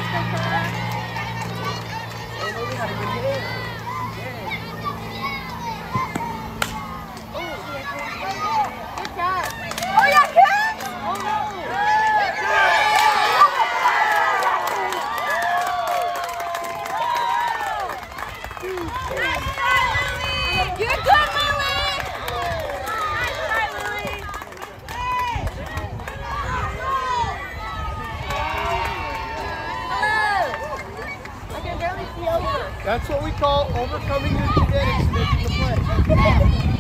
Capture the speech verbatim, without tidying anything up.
That's what we call overcoming your genetics and making the play.